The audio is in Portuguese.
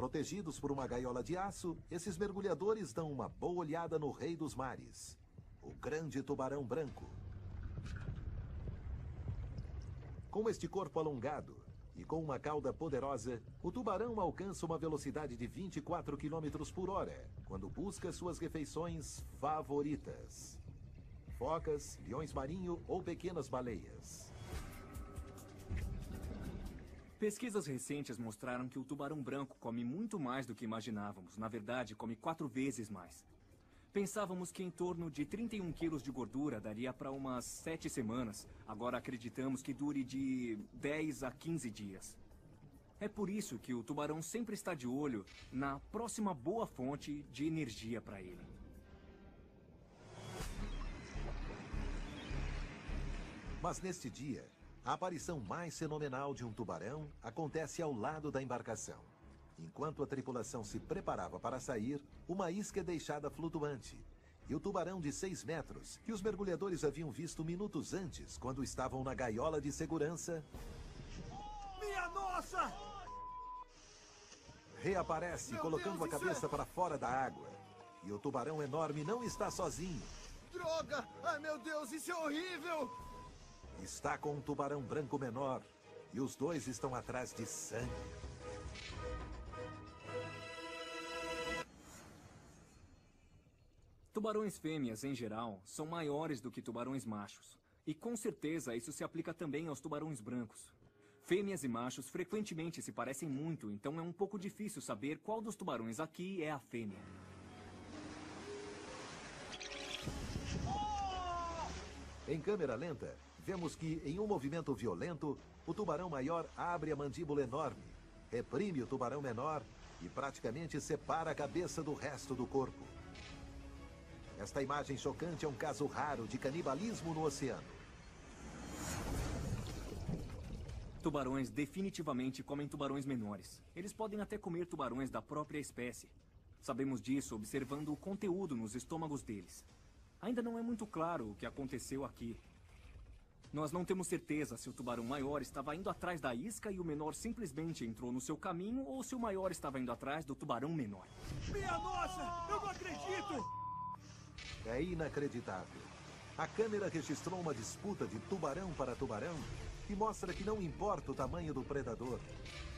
Protegidos por uma gaiola de aço, esses mergulhadores dão uma boa olhada no rei dos mares, o grande tubarão branco. Com este corpo alongado e com uma cauda poderosa, o tubarão alcança uma velocidade de 24 km por hora quando busca suas refeições favoritas: focas, leões marinhos ou pequenas baleias. Pesquisas recentes mostraram que o tubarão branco come muito mais do que imaginávamos. Na verdade, come 4 vezes mais. Pensávamos que em torno de 31 quilos de gordura daria para umas 7 semanas. Agora acreditamos que dure de 10 a 15 dias. É por isso que o tubarão sempre está de olho na próxima boa fonte de energia para ele. Mas neste dia, a aparição mais fenomenal de um tubarão acontece ao lado da embarcação. Enquanto a tripulação se preparava para sair, uma isca é deixada flutuante. E o tubarão de 6 metros, que os mergulhadores haviam visto minutos antes, quando estavam na gaiola de segurança, Minha nossa! reaparece, colocando a cabeça para fora da água. E o tubarão enorme não está sozinho. Droga! Ai, meu Deus, isso é horrível! Está com um tubarão branco menor. E os dois estão atrás de sangue. Tubarões fêmeas, em geral, são maiores do que tubarões machos. E com certeza isso se aplica também aos tubarões brancos. Fêmeas e machos frequentemente se parecem muito, então é um pouco difícil saber qual dos tubarões aqui é a fêmea. Em câmera lenta, vemos que, em um movimento violento, o tubarão maior abre a mandíbula enorme, reprime o tubarão menor e praticamente separa a cabeça do resto do corpo. Esta imagem chocante é um caso raro de canibalismo no oceano. Tubarões definitivamente comem tubarões menores. Eles podem até comer tubarões da própria espécie. Sabemos disso observando o conteúdo nos estômagos deles. Ainda não é muito claro o que aconteceu aqui. Nós não temos certeza se o tubarão maior estava indo atrás da isca e o menor simplesmente entrou no seu caminho ou se o maior estava indo atrás do tubarão menor. Minha nossa! Eu não acredito! É inacreditável. A câmera registrou uma disputa de tubarão para tubarão e mostra que não importa o tamanho do predador.